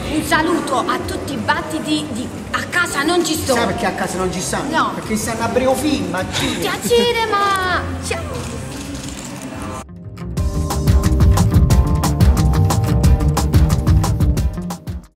un saluto a tutti i battiti di a casa non ci sto. Sai perché a casa non ci stanno? No. Perché stanno a Breofilm, a Ti a cinema! Ciao!